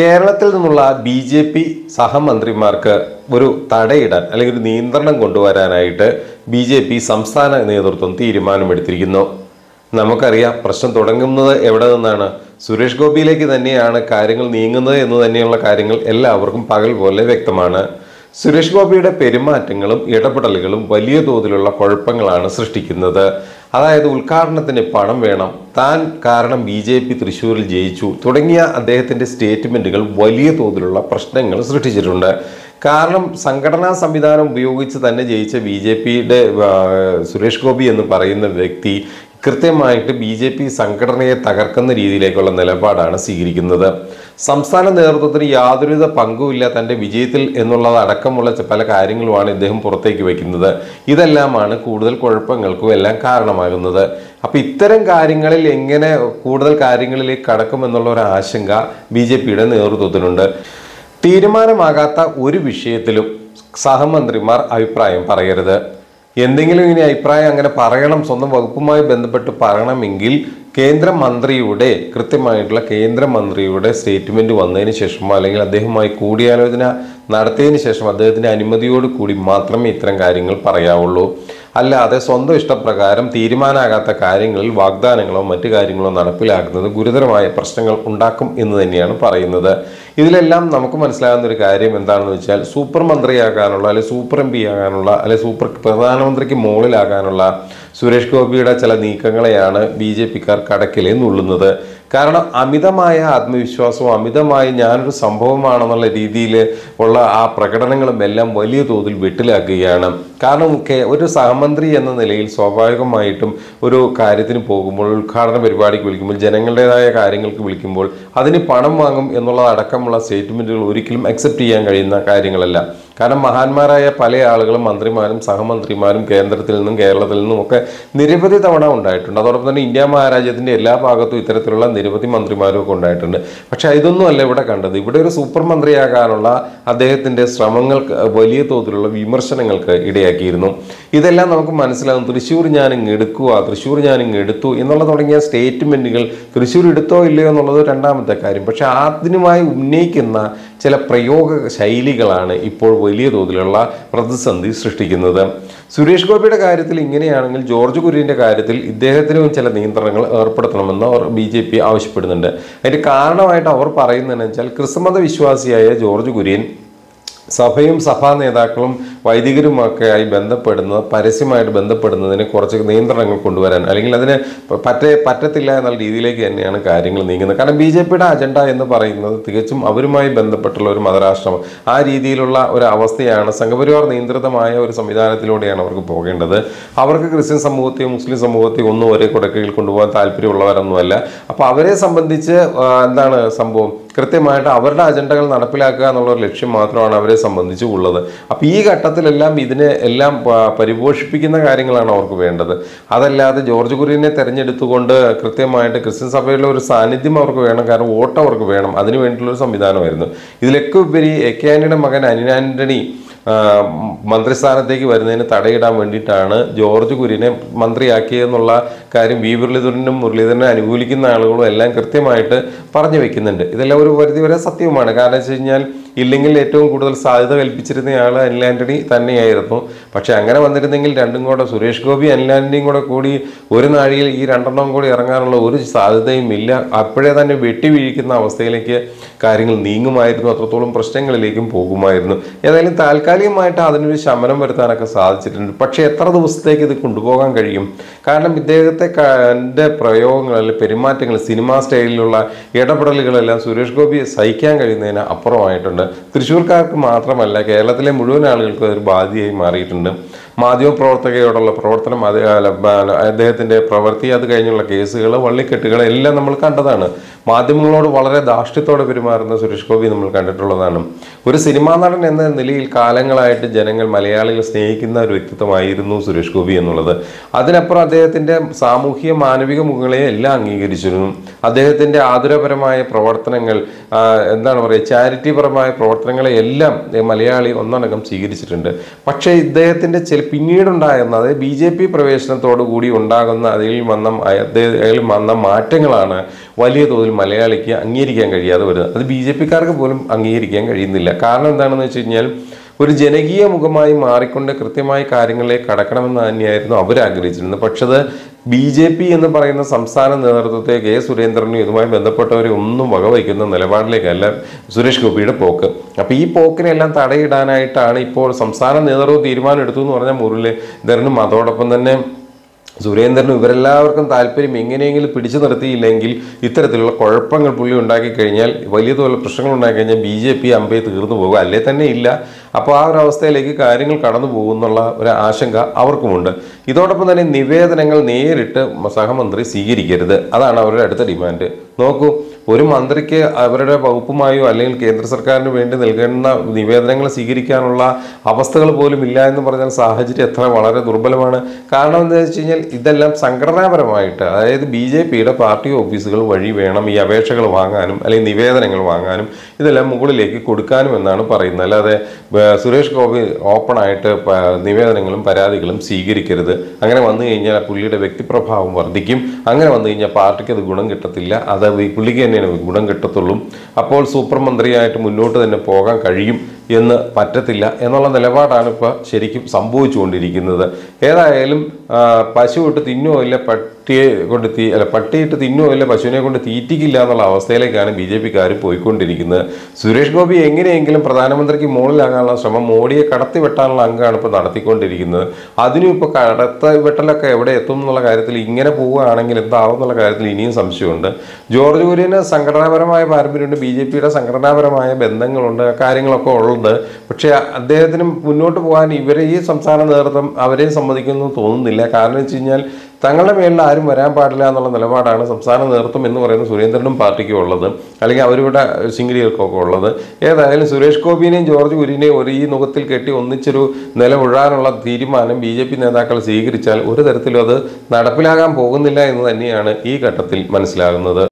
കേരളത്തിൽ നിന്നുള്ള BJP സഹമന്ത്രിമാർക്ക് ഒരു തടയിടാൻ അല്ലെങ്കിൽ ഒരു നിയന്ത്രണം കൊണ്ടുവരാനായിട്ട് BJP സംസ്ഥാന നേതൃത്വം തീരുമാനമെടുത്തിരിക്കുന്നു. നമുക്കറിയാം, പ്രശ്നം തുടങ്ങുന്നത് എവിടെ നിന്നാണ്? സുരേഷ് ഗോപിയിലേക്ക് തന്നെയാണ് കാര്യങ്ങൾ നീങ്ങുന്നത് എന്ന് തന്നെയുള്ള കാര്യങ്ങൾ എല്ലാവർക്കും പകൽ പോലെ വ്യക്തമാണ്. സുരേഷ് ഗോപിയുടെ പെരുമാറ്റങ്ങളും ഇടപെടലുകളും വലിയ തോതിലുള്ള കുഴപ്പങ്ങളാണ് സൃഷ്ടിക്കുന്നത്. അതായത് ഉദ്ഘാടനത്തിന് പണം വേണം, താൻ കാരണം BJP തൃശ്ശൂരിൽ ജയിച്ചു തുടങ്ങിയ അദ്ദേഹത്തിൻ്റെ സ്റ്റേറ്റ്മെൻറ്റുകൾ വലിയ തോതിലുള്ള പ്രശ്നങ്ങൾ സൃഷ്ടിച്ചിട്ടുണ്ട്. കാരണം സംഘടനാ സംവിധാനം ഉപയോഗിച്ച് തന്നെ ജയിച്ച BJPയുടെ സുരേഷ് ഗോപി എന്ന് പറയുന്ന വ്യക്തി കൃത്യമായിട്ട് BJP സംഘടനയെ തകർക്കുന്ന രീതിയിലേക്കുള്ള നിലപാടാണ് സ്വീകരിക്കുന്നത്. സംസ്ഥാന നേതൃത്വത്തിന് യാതൊരുവിധ പങ്കുമില്ല തൻ്റെ വിജയത്തിൽ എന്നുള്ളതടക്കമുള്ള പല കാര്യങ്ങളുമാണ് ഇദ്ദേഹം പുറത്തേക്ക് വയ്ക്കുന്നത്. ഇതെല്ലാമാണ് കൂടുതൽ കുഴപ്പങ്ങൾക്കും എല്ലാം കാരണമാകുന്നത്. അപ്പോൾ ഇത്തരം കാര്യങ്ങളിൽ എങ്ങനെ കൂടുതൽ കാര്യങ്ങളിലേക്ക് കടക്കുമെന്നുള്ള ഒരു ആശങ്ക BJPയുടെ നേതൃത്വത്തിനുണ്ട്. തീരുമാനമാകാത്ത ഒരു വിഷയത്തിലും സഹമന്ത്രിമാർ അഭിപ്രായം പറയരുത്. എന്തെങ്കിലും ഇനി അഭിപ്രായം അങ്ങനെ പറയണം, സ്വന്തം വകുപ്പുമായി ബന്ധപ്പെട്ട് പറയണമെങ്കിൽ കേന്ദ്രമന്ത്രിയുടെ സ്റ്റേറ്റ്മെന്റ് വന്നതിന് ശേഷമോ അല്ലെങ്കിൽ അദ്ദേഹവുമായി കൂടിയാലോചന നടത്തിയതിന് ശേഷം അദ്ദേഹത്തിന്റെ അനുമതിയോട് കൂടി മാത്രമേ ഇത്തരം കാര്യങ്ങൾ പറയാവുള്ളൂ. അല്ലാതെ സ്വന്തം ഇഷ്ടപ്രകാരം തീരുമാനമാകാത്ത കാര്യങ്ങളിൽ വാഗ്ദാനങ്ങളോ മറ്റു കാര്യങ്ങളോ നടപ്പിലാക്കുന്നത് ഗുരുതരമായ പ്രശ്നങ്ങൾ ഉണ്ടാക്കും എന്ന് തന്നെയാണ് പറയുന്നത്. ഇതിലെല്ലാം നമുക്ക് മനസ്സിലാകുന്ന ഒരു കാര്യം എന്താണെന്ന് വെച്ചാൽ, സൂപ്പർ മന്ത്രിയാകാനുള്ള അല്ലെങ്കിൽ സൂപ്പർ MP ആകാനുള്ള അല്ലെങ്കിൽ സൂപ്പർ പ്രധാനമന്ത്രിക്ക് മുകളിലാകാനുള്ള സുരേഷ് ഗോപിയുടെ ചില നീക്കങ്ങളെയാണ് BJPക്കാർ കടക്കിലേ നുള്ളുന്നത്. കാരണം അമിതമായ ആത്മവിശ്വാസവും അമിതമായി ഞാനൊരു സംഭവമാണെന്നുള്ള രീതിയിൽ ഉള്ള ആ പ്രകടനങ്ങളും എല്ലാം വലിയ തോതിൽ വെട്ടിലാക്കുകയാണ്. കാരണം ഒരു സഹമന്ത്രി എന്ന നിലയിൽ സ്വാഭാവികമായിട്ടും ഒരു കാര്യത്തിന് പോകുമ്പോൾ, ഉദ്ഘാടന പരിപാടിക്ക് വിളിക്കുമ്പോൾ, ജനങ്ങളുടേതായ കാര്യങ്ങൾക്ക് വിളിക്കുമ്പോൾ അതിന് പണം വാങ്ങും എന്നുള്ളതടക്കമുള്ള സ്റ്റേറ്റ്മെൻറ്റുകൾ ഒരിക്കലും അക്സെപ്റ്റ് ചെയ്യാൻ കഴിയുന്ന കാര്യങ്ങളല്ല. കാരണം മഹാന്മാരായ പല ആളുകളും മന്ത്രിമാരും സഹമന്ത്രിമാരും കേന്ദ്രത്തിൽ നിന്നും കേരളത്തിൽ നിന്നും ഒക്കെ നിരവധി തവണ ഉണ്ടായിട്ടുണ്ട്. അതോടൊപ്പം തന്നെ ഇന്ത്യ മഹാരാജ്യത്തിൻ്റെ എല്ലാ ഭാഗത്തും ഇത്തരത്തിലുള്ള നിരവധി മന്ത്രിമാരും ഒക്കെ ഉണ്ടായിട്ടുണ്ട്. പക്ഷെ ഇതൊന്നും അല്ല ഇവിടെ കണ്ടത്. ഇവിടെ ഒരു സൂപ്പർ മന്ത്രിയാകാനുള്ള അദ്ദേഹത്തിൻ്റെ ശ്രമങ്ങൾക്ക് വലിയ തോതിലുള്ള വിമർശനങ്ങൾക്ക് ഇടയാക്കിയിരുന്നു. ഇതെല്ലാം നമുക്ക് മനസ്സിലാകും. തൃശ്ശൂർ ഞാനിങ്ങ് എടുത്തു എന്നുള്ള തുടങ്ങിയ സ്റ്റേറ്റ്മെൻറ്റുകൾ തൃശ്ശൂർ എടുത്തോ ഇല്ലയോ എന്നുള്ളത് രണ്ടാമത്തെ കാര്യം. പക്ഷെ അതിനുമായി ഉന്നയിക്കുന്ന ചില പ്രയോഗ ശൈലികളാണ് ഇപ്പോൾ വലിയ തോതിലുള്ള പ്രതിസന്ധി സൃഷ്ടിക്കുന്നത്. സുരേഷ് ഗോപിയുടെ കാര്യത്തിൽ ഇങ്ങനെയാണെങ്കിൽ ജോർജ് കുര്യൻ്റെ കാര്യത്തിൽ ഇദ്ദേഹത്തിനും ചില നിയന്ത്രണങ്ങൾ ഏർപ്പെടുത്തണമെന്ന് BJP ആവശ്യപ്പെടുന്നുണ്ട്. അതിൻ്റെ കാരണമായിട്ട് അവർ പറയുന്നതെന്ന് വെച്ചാൽ, ക്രിസ്തുമത വിശ്വാസിയായ ജോർജ് കുര്യൻ സഭയും സഭാ നേതാക്കളും വൈദികരുമൊക്കെയായി പരസ്യമായിട്ട് ബന്ധപ്പെടുന്നതിന് കുറച്ച് നിയന്ത്രണങ്ങൾ കൊണ്ടുവരാൻ, അല്ലെങ്കിൽ അതിന് പറ്റത്തില്ല എന്നുള്ള രീതിയിലേക്ക് തന്നെയാണ് കാര്യങ്ങൾ നീങ്ങുന്നത്. കാരണം BJPയുടെ അജണ്ട എന്ന് പറയുന്നത് തികച്ചും അവരുമായി ബന്ധപ്പെട്ടുള്ള ഒരു മതരാഷ്ട്രം, ആ രീതിയിലുള്ള ഒരു അവസ്ഥയാണ്. സംഘപരിവാർ നിയന്ത്രിതമായ ഒരു സംവിധാനത്തിലൂടെയാണ് അവർക്ക് പോകേണ്ടത്. അവർക്ക് ക്രിസ്ത്യൻ സമൂഹത്തെയോ മുസ്ലിം സമൂഹത്തെയോ ഒന്നും ഒരേ കുടക്കീഴിൽ കൊണ്ടുപോകാൻ താല്പര്യമുള്ളവരൊന്നുമല്ല. അപ്പോൾ അവരെ സംബന്ധിച്ച് എന്താണ് സംഭവം? കൃത്യമായിട്ട് അവരുടെ അജണ്ടകൾ നടപ്പിലാക്കുക എന്നുള്ള ഒരു ലക്ഷ്യം മാത്രമാണ് അവരെ സംബന്ധിച്ച് ഉള്ളത്. അപ്പോൾ ഈ ഘട്ടത്തിലെല്ലാം ഇതിനെ എല്ലാം പരിപോഷിപ്പിക്കുന്ന കാര്യങ്ങളാണ് അവർക്ക് വേണ്ടത്. അതല്ലാതെ ജോർജ് കുര്യനെ തെരഞ്ഞെടുത്തുകൊണ്ട് കൃത്യമായിട്ട് ക്രിസ്ത്യൻ സഭയിലെ ഒരു സാന്നിധ്യം അവർക്ക് വേണം, കാരണം വോട്ട് അവർക്ക് വേണം, അതിനു വേണ്ടിയിട്ടുള്ളൊരു സംവിധാനമായിരുന്നു. ഇതിലൊക്കെ ഉപരി AK ആന്റണിയുടെ മകൻ അനിൽ ആന്റണി മന്ത്രിസ്ഥാനത്തേക്ക് വരുന്നതിന് തടയിടാൻ വേണ്ടിയിട്ടാണ് ജോർജ് കുര്യനെ മന്ത്രിയാക്കിയതെന്നുള്ള കാര്യം മുരളീധരനെ അനുകൂലിക്കുന്ന ആളുകളും എല്ലാം കൃത്യമായിട്ട് പറഞ്ഞു വെക്കുന്നുണ്ട്. ഇതെല്ലാം ഒരു പരിധിവരെ സത്യവുമാണ്. കാരണം വെച്ച് കഴിഞ്ഞാൽ, ഇല്ലെങ്കിൽ ഏറ്റവും കൂടുതൽ സാധ്യത കൽപ്പിച്ചിരുന്നയാൾ അനിൽ ആന്റണി തന്നെയായിരുന്നു. പക്ഷെ അങ്ങനെ വന്നിരുന്നെങ്കിൽ രണ്ടും കൂടെ സുരേഷ് ഗോപി അനിൽ ആന്റണിയും കൂടി ഒരു നാഴിയിൽ ഈ രണ്ടെണ്ണം കൂടി ഇറങ്ങാനുള്ള ഒരു സാധ്യതയും ഇല്ല. അപ്പോഴേ തന്നെ വെട്ടിവീഴിക്കുന്ന അവസ്ഥയിലേക്ക് കാര്യങ്ങൾ നീങ്ങുമായിരുന്നു, അത്രത്തോളം പ്രശ്നങ്ങളിലേക്കും പോകുമായിരുന്നു. ഏതായാലും താൽക്കാലികമായിട്ട് അതിനൊരു ശമനം വരുത്താനൊക്കെ സാധിച്ചിട്ടുണ്ട്. പക്ഷെ എത്ര ദിവസത്തേക്ക് ഇത് കൊണ്ടുപോകാൻ കഴിയും? കാരണം ഇദ്ദേഹത്തെ പ്രയോഗങ്ങൾ അല്ലെങ്കിൽ പെരുമാറ്റങ്ങൾ, സിനിമാ സ്റ്റൈലിലുള്ള ഇടപെടലുകളെല്ലാം സുരേഷ് ഗോപിയെ സഹിക്കാൻ കഴിയുന്നതിന് അപ്പുറമായിട്ടുണ്ട്. തൃശ്ശൂർക്കാർക്ക് മാത്രമല്ല, കേരളത്തിലെ മുഴുവൻ ആളുകൾക്കും അതൊരു ബാധ്യതയായി മാറിയിട്ടുണ്ട്. മാധ്യമപ്രവർത്തകയോടുള്ള പ്രവർത്തനം, അദ്ദേഹത്തിൻ്റെ പ്രവൃത്തി, അത് കഴിഞ്ഞുള്ള കേസുകൾ, വള്ളിക്കെട്ടുകൾ എല്ലാം നമ്മൾ കണ്ടതാണ്. മാധ്യമങ്ങളോട് വളരെ ധാർഷ്ട്യത്തോടെ പെരുമാറുന്ന സുരേഷ് ഗോപി നമ്മൾ കണ്ടിട്ടുള്ളതാണ്. ഒരു സിനിമാ നടൻ എന്ന നിലയിൽ കാലങ്ങളായിട്ട് ജനങ്ങൾ, മലയാളികൾ സ്നേഹിക്കുന്ന ഒരു വ്യക്തിത്വമായിരുന്നു സുരേഷ് ഗോപി എന്നുള്ളത്. അതിനപ്പുറം അദ്ദേഹത്തിൻ്റെ സാമൂഹിക മാനവിക മുഖങ്ങളെ എല്ലാം അംഗീകരിച്ചിരുന്നു. അദ്ദേഹത്തിൻ്റെ ആതുരപരമായ പ്രവർത്തനങ്ങൾ, ചാരിറ്റിപരമായ പ്രവർത്തനങ്ങളെ എല്ലാം മലയാളി ഒന്നടങ്കം സ്വീകരിച്ചിട്ടുണ്ട്. പക്ഷേ ഇദ്ദേഹത്തിൻ്റെ ചില പിന്നീടുണ്ടാകുന്ന അതായത് BJP പ്രവേശനത്തോടു കൂടി ഉണ്ടാകുന്ന അതിൽ വന്ന മാറ്റങ്ങളാണ് വലിയ തോതിൽ മലയാളിക്ക് അംഗീകരിക്കാൻ കഴിയാതെ വരുന്നത്. അത് BJPക്കാർക്ക് പോലും അംഗീകരിക്കാൻ കഴിയുന്നില്ല. കാരണം എന്താണെന്ന് വെച്ച് കഴിഞ്ഞാൽ ഒരു ജനകീയ മുഖമായി മാറിക്കൊണ്ട് കൃത്യമായി കാര്യങ്ങളിലേക്ക് കടക്കണമെന്ന് തന്നെയായിരുന്നു അവർ ആഗ്രഹിച്ചിരുന്നത്. പക്ഷേ അത് BJP എന്ന് പറയുന്ന സംസ്ഥാന നേതൃത്വത്തെ കെ സുരേന്ദ്രനും ഇതുമായി ബന്ധപ്പെട്ടവരെ ഒന്നും വകവയ്ക്കുന്ന നിലപാടിലേക്കല്ല സുരേഷ് ഗോപിയുടെ പോക്ക്. അപ്പോൾ ഈ പോക്കിനെല്ലാം തടയിടാനായിട്ടാണ് ഇപ്പോൾ സംസ്ഥാന നേതൃത്വം തീരുമാനം എടുത്തു എന്ന് പറഞ്ഞാൽ മുരളീധരനും അതോടൊപ്പം തന്നെ സുരേന്ദ്രനും ഇവരെല്ലാവർക്കും താല്പര്യം എങ്ങനെയെങ്കിലും പിടിച്ചു നിർത്തിയില്ലെങ്കിൽ ഇത്തരത്തിലുള്ള കുഴപ്പങ്ങൾ പുള്ളി ഉണ്ടാക്കി കഴിഞ്ഞാൽ വലിയ തോതിലുള്ള പ്രശ്നങ്ങൾ ഉണ്ടാക്കി കഴിഞ്ഞാൽ BJP അമ്പേ തീർന്നു പോകുക, അല്ലേ തന്നെ ഇല്ല. അപ്പോൾ ആ ഒരു അവസ്ഥയിലേക്ക് കാര്യങ്ങൾ കടന്നു പോകുന്നുള്ള ഒരു ആശങ്ക അവർക്കുമുണ്ട്. ഇതോടൊപ്പം തന്നെ നിവേദനങ്ങൾ നേരിട്ട് സഹമന്ത്രി സ്വീകരിക്കരുത്, അതാണ് അവരുടെ അടുത്ത ഡിമാൻഡ്. നോക്കൂ, ഒരു മന്ത്രിക്ക് അവരുടെ വകുപ്പുമായോ അല്ലെങ്കിൽ കേന്ദ്ര സർക്കാരിന് വേണ്ടി നൽകേണ്ട നിവേദനങ്ങൾ സ്വീകരിക്കാനുള്ള അവസ്ഥകൾ പോലും ഇല്ല എന്ന് പറഞ്ഞാൽ സാഹചര്യം എത്ര വളരെ ദുർബലമാണ്. കാരണം എന്താണെന്ന് വെച്ച് കഴിഞ്ഞാൽ ഇതെല്ലാം സംഘടനാപരമായിട്ട്, അതായത് BJPയുടെ പാർട്ടി ഓഫീസുകൾ വഴി വേണം ഈ അപേക്ഷകൾ വാങ്ങാനും അല്ലെങ്കിൽ നിവേദനങ്ങൾ വാങ്ങാനും ഇതെല്ലാം മുകളിലേക്ക് കൊടുക്കാനും എന്നാണ് പറയുന്നത്. അല്ലാതെ സുരേഷ് ഗോപി ഓപ്പണായിട്ട് നിവേദനങ്ങളും പരാതികളും സ്വീകരിക്കരുത്. അങ്ങനെ വന്നു കഴിഞ്ഞാൽ പുള്ളിയുടെ വ്യക്തിപ്രഭാവം വർദ്ധിക്കും. അങ്ങനെ വന്നു കഴിഞ്ഞാൽ പാർട്ടിക്ക് അത് ഗുണം കിട്ടത്തില്ല, അത് പുള്ളിക്ക് തന്നെയാണ് ഗുണം കിട്ടത്തുള്ളൂ. അപ്പോൾ സൂപ്പർ മന്ത്രിയായിട്ട് മുന്നോട്ട് തന്നെ പോകാൻ കഴിയും എന്ന് പറ്റത്തില്ല എന്നുള്ള നിലപാടാണ് ഇപ്പോൾ ശരിക്കും സംഭവിച്ചുകൊണ്ടിരിക്കുന്നത്. ഏതായാലും പശു ഇട്ട് തിന്നുമോ ഇല്ല പട്ടിയിട്ട് തിന്നുമോ ഇല്ല പശുവിനെ കൊണ്ട് തീറ്റിക്കില്ല എന്നുള്ള അവസ്ഥയിലേക്കാണ് BJPക്കാർ പോയിക്കൊണ്ടിരിക്കുന്നത്. സുരേഷ് ഗോപി എങ്ങനെയെങ്കിലും പ്രധാനമന്ത്രിക്ക് മുകളിലാകാനുള്ള ശ്രമം മോഡിയെ കടത്തി വെട്ടാനുള്ള അംഗമാണ് ഇപ്പോൾ നടത്തിക്കൊണ്ടിരിക്കുന്നത്. അതിനും ഇപ്പോൾ കടത്തി വെട്ടലൊക്കെ എവിടെ എത്തും എന്നുള്ള കാര്യത്തിൽ ഇങ്ങനെ പോവുകയാണെങ്കിൽ എന്താവും എന്നുള്ള കാര്യത്തിൽ ഇനിയും സംശയമുണ്ട്. ജോർജ് കുര്യന് സംഘടനാപരമായ പാരമ്പര്യമുണ്ട്, BJPയുടെ സംഘടനാപരമായ ബന്ധങ്ങളുണ്ട്, കാര്യങ്ങളൊക്കെ ഉള്ളത്. പക്ഷേ അദ്ദേഹത്തിന് മുന്നോട്ട് പോകാൻ ഇവരെ ഈ സംസ്ഥാന നേതൃത്വം അവരെയും സമ്മതിക്കുന്നു തോന്നുന്നില്ല. കാരണം വെച്ച് കഴിഞ്ഞാൽ തങ്ങളുടെ മേലിൽ ആരും വരാൻ പാടില്ല എന്നുള്ള നിലപാടാണ് സംസ്ഥാന നേതൃത്വം എന്ന് പറയുന്ന സുരേന്ദ്രനും പാർട്ടിക്കും ഉള്ളത്, അല്ലെങ്കിൽ അവരുടെ ശിങ്കിടികൾക്കൊക്കെ ഉള്ളത്. ഏതായാലും സുരേഷ് ഗോപിനെയും ജോർജ് കുര്യനെയും ഈ മുഖത്തിൽ കെട്ടി ഒന്നിച്ചൊരു നിലവിഴാനുള്ള തീരുമാനം BJP നേതാക്കൾ സ്വീകരിച്ചാൽ ഒരു തരത്തിലും അത് നടപ്പിലാകാൻ പോകുന്നില്ല എന്ന് തന്നെയാണ് ഈ ഘട്ടത്തിൽ മനസ്സിലാകുന്നത്.